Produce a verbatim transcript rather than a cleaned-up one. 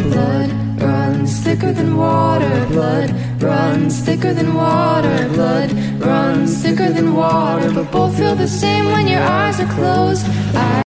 blood runs thicker than water, blood runs thicker than water, blood runs thicker than water, but both feel the same when your eyes are closed. I